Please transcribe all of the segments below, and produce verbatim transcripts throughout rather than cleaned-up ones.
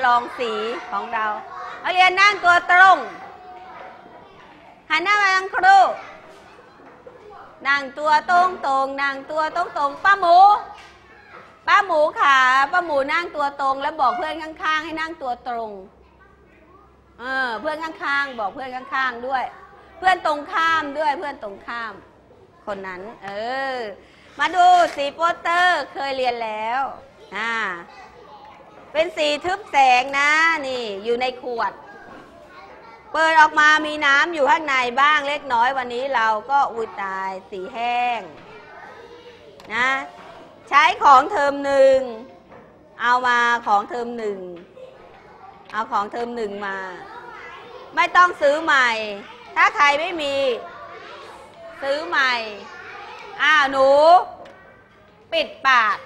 ลองสีของเรานักเรียนนั่งตัวตรงหันหน้ามาทางครูนั่งตัวตรงตรงนั่งตัวตรงตรงป้าหมูป้าหมูขาป้าหมูนั่งตัวตรงแล้วบอกเพื่อนข้างๆให้นั่งตัวตรงเออเพื่อนข้างๆบอกเพื่อนข้างๆด้วยเพื่อนตรงข้ามด้วยเพื่อนตรงข้ามคนนั้นเออมาดูสีโปสเตอร์เคยเรียนแล้วอ่าเป็นสีทึบแสงนะนี่อยู่ในขวดเปิดออกมามีน้ำอยู่ข้างในบ้างเล็กน้อยวันนี้เราก็อุยตายสีแห้งนะใช้ของเทอมหนึ่งเอามาของเทอมหนึ่งเอาของเทอมหนึ่งมาไม่ต้องซื้อใหม่ถ้าใครไม่มีซื้อใหม่อ้าวหนูปิดปาก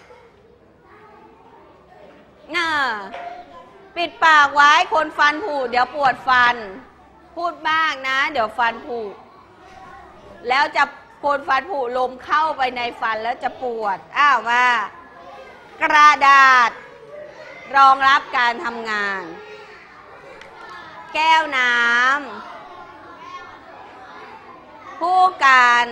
น่ะปิดปากไว้คนฟันผุเดี๋ยวปวดฟันพูดบ้างนะเดี๋ยวฟันผุแล้วจะคนฟันผุลมเข้าไปในฟันแล้วจะปวดอ้าวมากระดาษรองรับการทำงานแก้วน้ำผู้กัน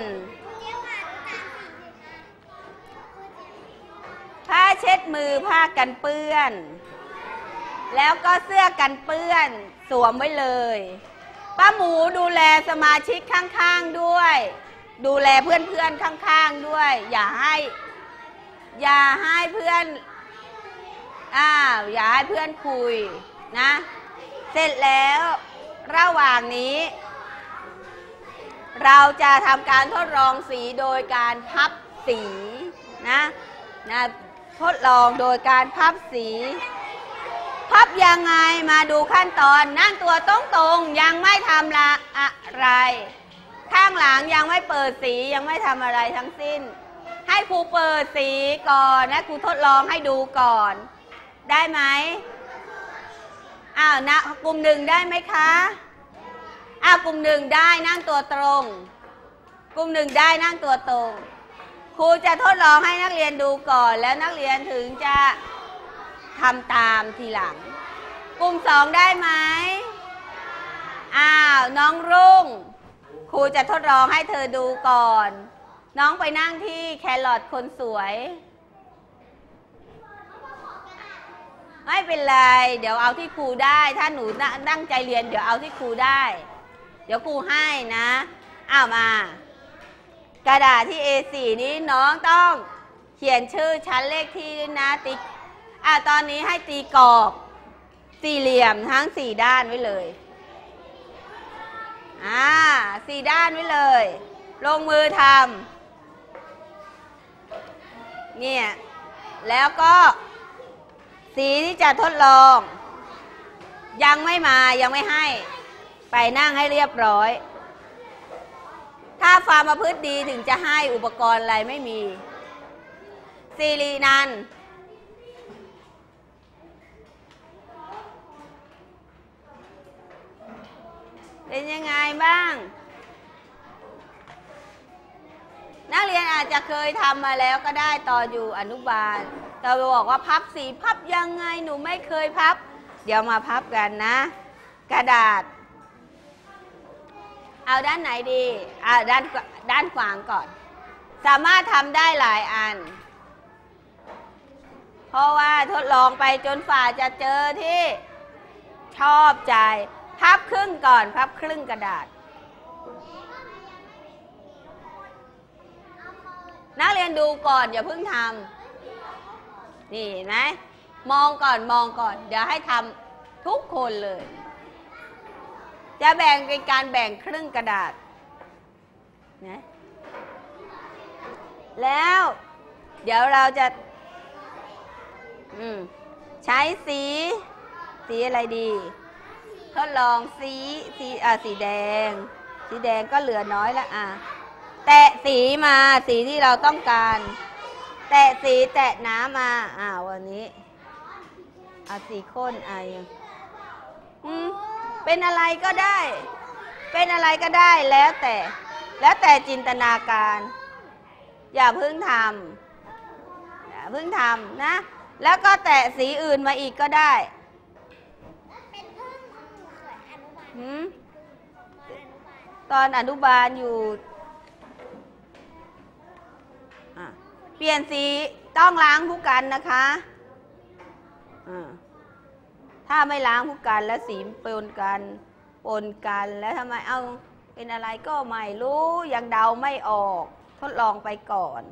ผ้าเช็ดมือผ้ากันเปื้อนแล้วก็เสื้อกันเปื้อนสวมไว้เลยป้าหมูดูแลสมาชิกข้างๆด้วยดูแลเพื่อนๆข้างๆด้วยอย่าให้อย่าให้เพื่อนอ้าวอย่าให้เพื่อนคุยนะเสร็จแล้วระหว่างนี้เราจะทำการทดลองสีโดยการพับสีนะนะทดลองโดยการพับสีพับยังไงมาดูขั้นตอนนั่งตัวตรงๆยังไม่ทำละอะไรข้างหลังยังไม่เปิดสียังไม่ทำอะไรทั้งสิ้นให้ครูเปิดสีก่อนนะครูทดลองให้ดูก่อนได้ไหมอ้าวนะกลุ่มหนึ่งได้ไหมคะอ้าวกลุ่มหนึ่งได้นั่งตัวตรงกลุ่มหนึ่งได้นั่งตัวตรงครูจะทดลองให้นักเรียนดูก่อนแล้วนักเรียนถึงจะทำตามทีหลังกลุ่มสองได้ไหมอ้าวน้องรุ่งครูจะทดลองให้เธอดูก่อนน้องไปนั่งที่แครอทคนสวยไม่เป็นไรเดี๋ยวเอาที่ครูได้ถ้าหนูตั้งใจเรียนเดี๋ยวเอาที่ครูได้เดี๋ยวครูให้นะอ้าวมากระดาษที่ เอ สี่ นี้น้องต้องเขียนชื่อชั้นเลขที่ด้วยนะติ๊กอ่ะตอนนี้ให้ตีกรอบสี่เหลี่ยมทั้งสี่ด้านไว้เลยอ่าสี่ด้านไว้เลยลงมือทำเนี่ยแล้วก็สีที่จะทดลองยังไม่มายังไม่ให้ไปนั่งให้เรียบร้อยถ้าความประพฤติดีถึงจะให้อุปกรณ์อะไรไม่มีสิรินันท์เป็นยังไงบ้างนักเรียนอาจจะเคยทำมาแล้วก็ได้ตอนอยู่อนุบาลเราบอกว่าพับสีพับยังไงหนูไม่เคยพับเดี๋ยวมาพับกันนะกระดาษเอาด้านไหนดีเอาด้านด้านขวางก่อนสามารถทำได้หลายอันเพราะว่าทดลองไปจนฝ่าจะเจอที่ชอบใจพับครึ่งก่อนพับครึ่งกระดาษนักเรียนดูก่อนอย่าเพิ่งทำนี่เห็นไหมมองก่อนมองก่อนเดี๋ยวให้ทำทุกคนเลยจะแบ่งเป็นการแบ่งครึ่งกระดาษนะแล้วเดี๋ยวเราจะอืมใช้สีสีอะไรดีทดลองสีสีอ่าสีแดงสีแดงก็เหลือน้อยแล้วอ่ะแตะสีมาสีที่เราต้องการแตะสีแตะน้ำมาอ่าวันนี้เอาสีข้นไออืมเป็นอะไรก็ได้เป็นอะไรก็ได้แล้วแต่แล้วแต่จินตนาการอย่าเพิ่งทำอย่าเพิ่งทำนะแล้วก็แตะสีอื่นมาอีกก็ได้หืมตอนอนุบาลอยู่เปลี่ยนสีต้องล้างผู้กันนะคะถ้าไม่ล้างผู้กันแล้วสีปนกันปนกันแล้วทำไมเอาเป็นอะไรก็ไม่รู้ยังเดาไม่ออกทดลองไปก่อน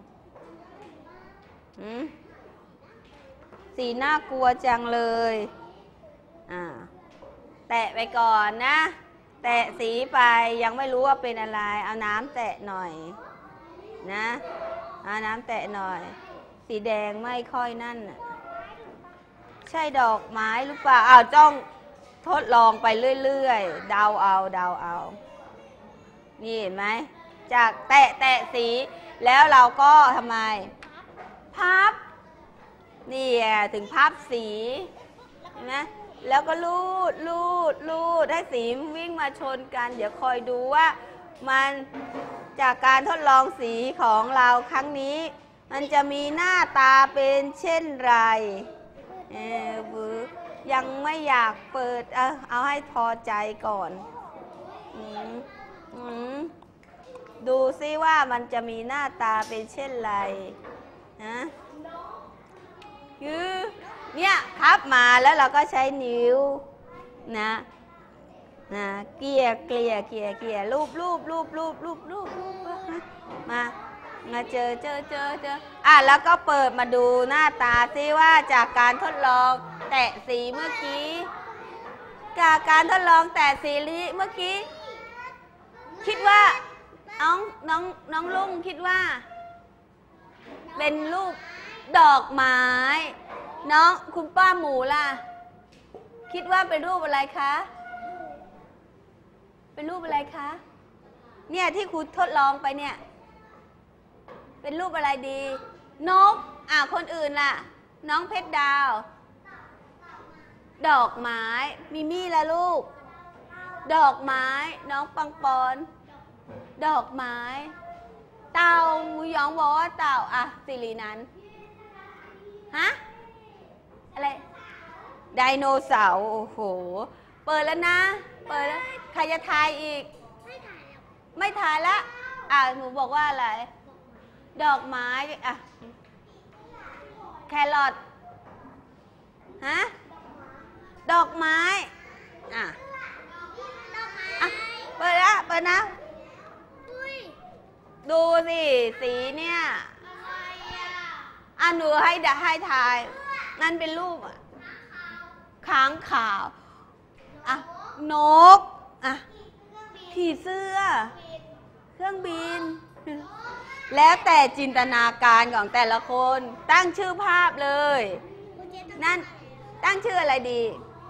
สีน่ากลัวจังเลยอ่าแตะไปก่อนนะแตะสีไปยังไม่รู้ว่าเป็นอะไรเอาน้ำแตะหน่อยนะเอาน้ำแตะหน่อยสีแดงไม่ค่อยนั่นใช่ดอกไม้หรือเปล่าอ้าวจ้องทดลองไปเรื่อยๆเดาเอาเดาเอานี่เห็นไหมจากแตะแตะสีแล้วเราก็ทำไมพับนี่ถึงพับสีเห็นไหมแล้วก็ลูดลูดลูดให้สีวิ่งมาชนกันเดี๋ยวคอยดูว่ามันจากการทดลองสีของเราครั้งนี้มันจะมีหน้าตาเป็นเช่นไรเออยังไม่อยากเปิดเอาเอาให้พอใจก่อนอืมอืมดูซิว่ามันจะมีหน้าตาเป็นเช่นไรนะยือเนี่ยพับมาแล้วเราก็ใช้นิ้วนะนะเกลี่ยเกลี่ยเกลี่ยเกลี่ยรูปรูปรูปรูปรูปรูปรูปมามาเจอเจอเจอเจออ่ะแล้วก็เปิดมาดูหน้าตาซิว่าจากการทดลองแตะสีเมื่อกี้จากการทดลองแตะสีเมื่อกี้คิดว่าน้องน้องน้องลุงคิดว่าเป็นรูปดอกไม้น้องคุณป้าหมูล่ะคิดว่าเป็นรูปอะไรคะเป็นรูปอะไรคะเนี่ยที่ครูทดลองไปเนี่ยเป็นรูปอะไรดีนกอ่ะคนอื่นล่ะน้องเพชรดาวดอกไม้มิมี่ละลูกดอกไม้น้องปังปอนดอกไม้เต่าหมูหยองบอกว่าเต่าอ่ะสิรินันฮะอะไรไดโนเสาร์โอ้โหเปิดแล้วนะเปิดแล้วใครจะทายอีกไม่ทายละอ่ะหนูบอกว่าอะไรดอกไม้อ่ะแครอทฮะดอกไม้อ่ะอ่ะเปิดละเปิดนะดูสิสีเนี่ยอ่ะหนูให้ดให้ทายนั่นเป็นรูปค้างขาวอ่ะนกอ่ะผีเสื้อเครื่องบินแล้วแต่จินตนาการของแต่ละคนตั้งชื่อภาพเลยนั่นตั้งชื่ออะไรดี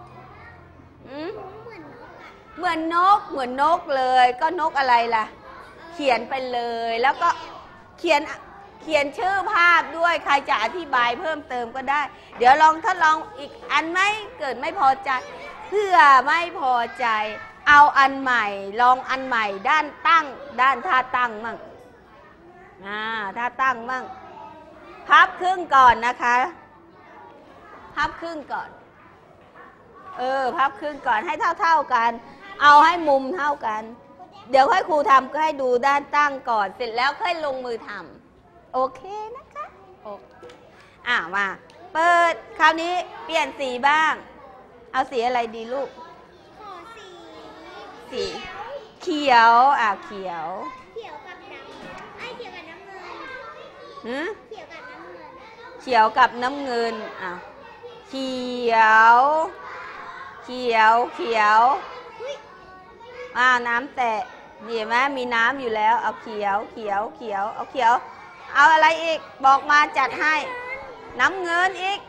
เหมือนนกเหมือนนกเลยก็นกอะไรล่ะเขียนไปเลยแล้วก็เขียนเขียนชื่อภาพด้วยใครจะอธิบายเพิ่มเติมก็ได้เดี๋ยวลองทดลองอีกอันไหมเกิดไม่พอใจเพื่อไม่พอใจเอาอันใหม่ลองอันใหม่ด้านตั้งด้านท่าตั้งมั่งอ่าท่าตั้งมั่งพับครึ่งก่อนนะคะพับครึ่งก่อนเออพับครึ่งก่อนให้เท่าๆกันเอาให้มุมเท่ากันเดี๋ยวให้ครูทำก็ให้ดูด้านตั้งก่อนเสร็จแล้วค่อยลงมือทำโอเคนะคะโออ่ามาเปิดคราวนี้เปลี่ยนสีบ้างเอาสีอะไรดีลูกขอสีสีเขียวอ่าเขียวเขียวกับดำไอ้เขียวกับน้ำเงินหือเขียวกับน้ำเงินเขียวกับน้ำเงินอ่ะเขียวเขียวเขียวอ่าน้ำแตะเห็นไหมมีน้ำอยู่แล้วเอาเขียวเขียวเขียวเอาเขียวเอาอะไรอีกบอกมาจัดให้น้ำเงินอีก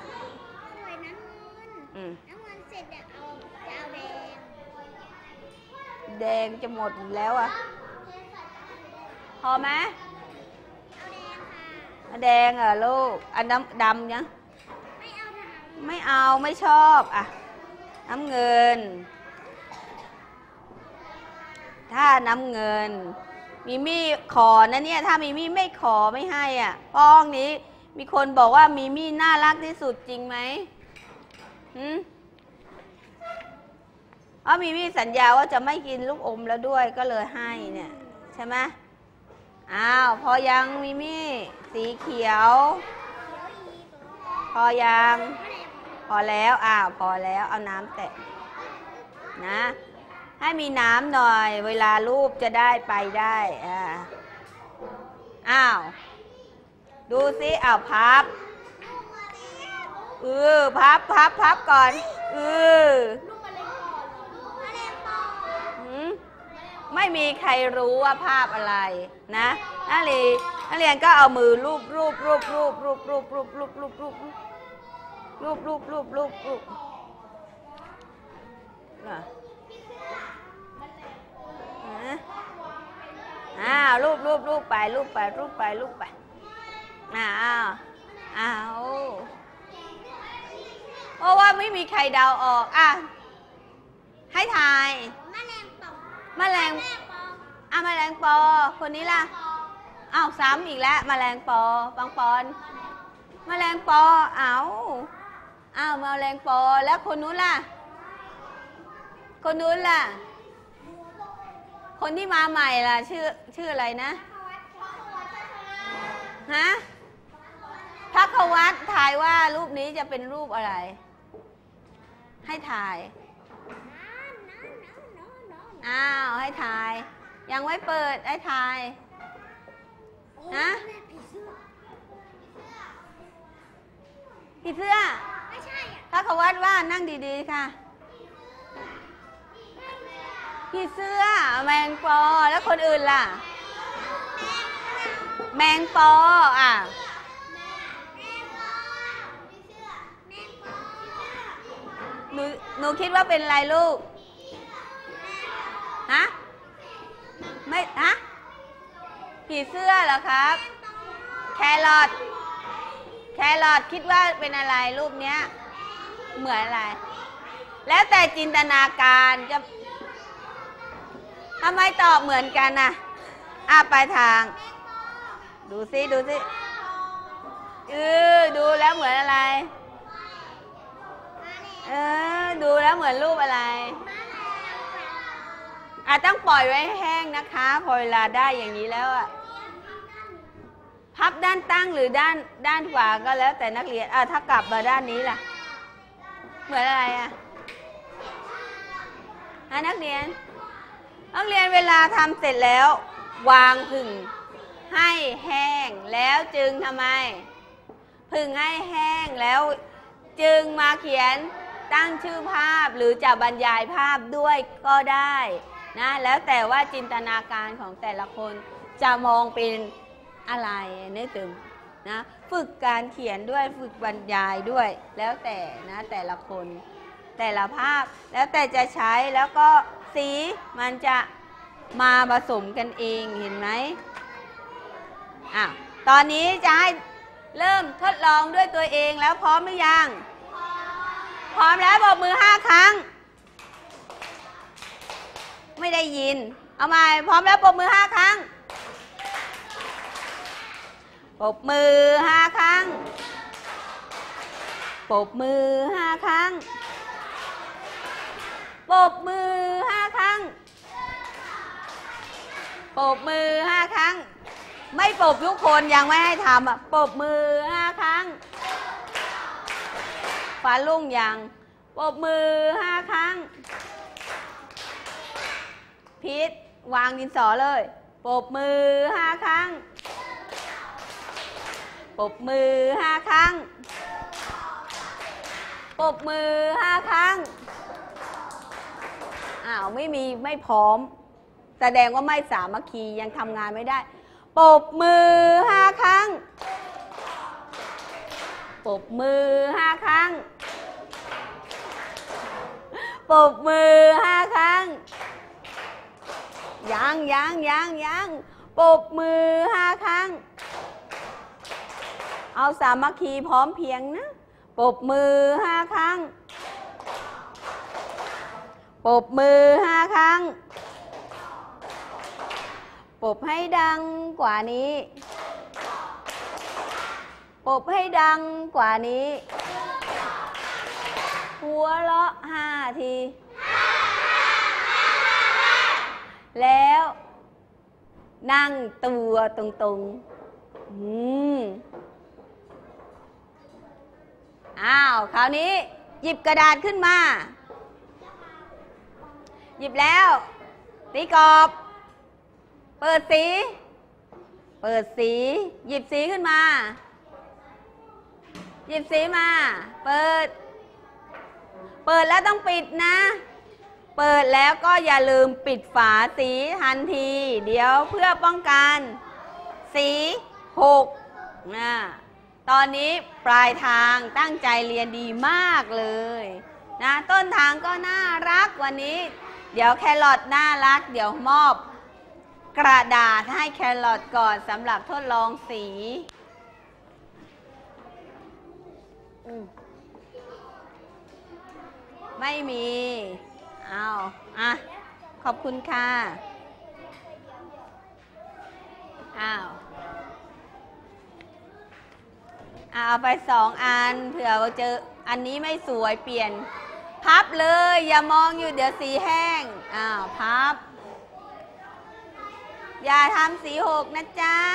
น้ำเงินเสร็จจะเอาจะเอาแดงแดงจะหมดแล้วอ่ะพอไหมเอาแดงค่ะแดงเหรอลูกอันดำดำยังไม่เอาไม่เอาไม่ชอบอ่ะน้ำเงินถ้าน้ำเงินมีมี่ขอนะเนี่ยถ้ามีมี่ไม่ขอไม่ให้อ่ะป้องนี้มีคนบอกว่ามีมี่น่ารักที่สุดจริงไหมหืมอ๋อมีมี่สัญญาว่าจะไม่กินลูกอมแล้วด้วยก็เลยให้เนี่ยใช่ไหมอ้าวพอยังมีมี่สีเขียวพอยังพอแล้วอ้าวพอแล้วเอาน้ำแตะนะให้มีน้ำหน่อยเวลารูปจะได้ไปได้อ่าอ้าวดูสิอ้าวพับเออพับพับพับก่อนเออไม่มีใครรู้ว่าภาพอะไรนะนักเรียนนักเรียนก็เอามือรูปรูปรูปรูปรูปรูปรูปรูปรูปรูปรูปรูปรูปรูปรูปอ้าวรูปรูปรูปไปรูปไปรูปไปรูปไปอ้าวอ้าวเพราะว่าไม่มีใครเดาออกอ่ะให้ทายแมลงอ่ะแมลงปอคนนี้ล่ะอ้าวซ้ำอีกแล้วแมลงปอบางปอนแมลงปออ้าวอ้าวแมลงปอแล้วคนนู้นล่ะคนนู้นล่ะคนที่มาใหม่ล่ะชื่อชื่ออะไรนะฮะพักวัดทายว่ารูปนี้จะเป็นรูปอะไรให้ถ่ายอ้าวให้ถ่ายยังไม่เปิดให้ถ่ายฮะผีเสื้อพักวัดว่านั่งดีๆค่ะผีเสื้อแมงปอแล้วคนอื่นล่ะแมงปออ่ะหนูหนูคิดว่าเป็นอะไรลูกฮะไม่ฮะผีเสื้อเหรอครับแครอทแครอทคิดว่าเป็นอะไรรูปเนี้ยเหมือนอะไรแล้วแต่จินตนาการจะทำไมตอบเหมือนกันน่ะอ่ะไปทางดูซิดูซิเออดูแล้วเหมือนอะไรเออดูแล้วเหมือนรูปอะไรอ่ะต้องปล่อยไว้แห้งนะคะพอเวลาได้อย่างนี้แล้วอ่ะพับด้านตั้งหรือด้านด้านขวาก็แล้วแต่นักเรียนอ่ะถ้ากลับมาด้านนี้ล่ะเหมือนอะไรอ่ะอ่ะนักเรียนนักเรียนเวลาทำเสร็จแล้ววางผึ่งให้แห้งแล้วจึงทำไมผึ่งให้แห้งแล้วจึงมาเขียนตั้งชื่อภาพหรือจะบรรยายภาพด้วยก็ได้นะแล้วแต่ว่าจินตนาการของแต่ละคนจะมองเป็นอะไรนึกถึงนะฝึกการเขียนด้วยฝึกบรรยายด้วยแล้วแต่นะแต่ละคนแต่ละภาพแล้วแต่จะใช้แล้วก็สีมันจะมาผสมกันเองเห็นไหมอ่ะตอนนี้จะให้เริ่มทดลองด้วยตัวเองแล้วพร้อมหรือยังพร้อมแล้วบอกมือห้าครั้งไม่ได้ยินเอาใหม่พร้อมแล้วปรบมือห้าครั้งปรบมือห้าครั้งปรบมือห้าครั้งปรบมือห้าครั้งปรบมือห้าครั้งไม่ปรบทุกคนยังไม่ให้ทำอ่ะปรบมือห้าครั้งฟ้าลุ่งยังปรบมือห้าครั้งพีทวางดินสอเลยปรบมือห้าครั้งปรบมือห้าครั้งปรบมือห้าครั้งอ้าวไม่มีไม่พร้อมแสดงว่าไม่สามัคคียังทำงานไม่ได้ปรบมือห้าครั้งปรบมือห้าครั้งปรบมือห้าครั้งยังยังยังยังปรบมือห้าครั้งเอาสามัคคีพร้อมเพียงนะปรบมือห้าครั้งปรบมือห้าครั้งปรบให้ดังกว่านี้ปรบให้ดังกว่านี้ หัวเราะห้าทีแล้วนั่งตัวตรงๆอืมอ้าวคราวนี้หยิบกระดาษขึ้นมาหยิบแล้วตีกรอบเปิดสีเปิดสีหยิบสีขึ้นมาหยิบสีมาเปิดเปิดแล้วต้องปิดนะเปิดแล้วก็อย่าลืมปิดฝาสีทันทีเดี๋ยวเพื่อป้องกันสีหกนะตอนนี้ปลายทางตั้งใจเรียนดีมากเลยนะต้นทางก็น่ารักวันนี้เดี๋ยวแครอทน่ารักเดี๋ยวมอบกระดาษให้แครอทก่อนสำหรับทดลองสีไม่มีเอาอ่ะขอบคุณค่ะอ้าวเอาไปสองอันเผื่อเจออันนี้ไม่สวยเปลี่ยนพับเลยอย่ามองอยู่เดี๋ยวสีแห้งอ้าวพับอย่าทำสีหกนะจ๊ะ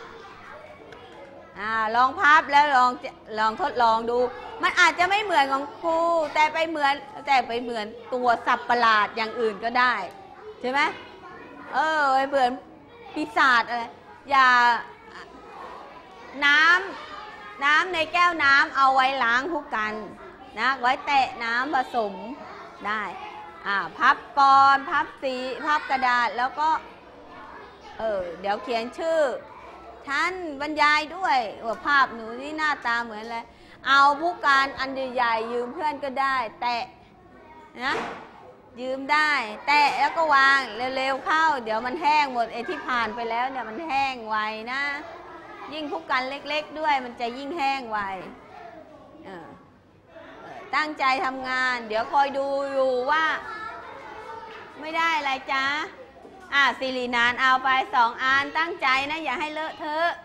อ่าลองพับแล้วลองลองทดลองดูมันอาจจะไม่เหมือนของครูแต่ไปเหมือนแต่ไปเหมือนตัวสัตว์ประหลาดอย่างอื่นก็ได้ใช่ไหมเออไปเหมือนปีศาจอะไรอย่าน้ำน้ำในแก้วน้ำเอาไว้ล้างผู้กันนะไว้แตะน้ำผสมได้อ่าพับก่อนพับสีพับกระดาษแล้วก็เออเดี๋ยวเขียนชื่อท่านบรรยายด้วยว่าภาพหนูนี่หน้าตาเหมือนอะไรเอาผู้การอันใหญ่ๆยืมเพื่อนก็ได้แตะนะยืมได้แตะแล้วก็วางเร็วๆเข้าเดี๋ยวมันแห้งหมดไอ้ที่ผ่านไปแล้วเนี่ยมันแห้งไวนะยิ่งผู้กันเล็กๆด้วยมันจะยิ่งแห้งไวเออตั้งใจทำงานเดี๋ยวคอยดูอยู่ว่าไม่ได้อะไรจ๊ะอ่ะสิรินานเอาไปสองอันตั้งใจนะอย่าให้เลอะเทอะ